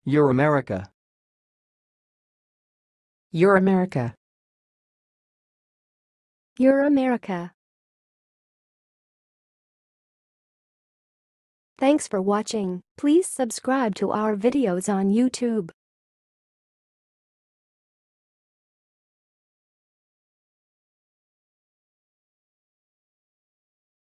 Euramerica. Euramerica. Euramerica. Thanks for watching. Please subscribe to our videos on YouTube.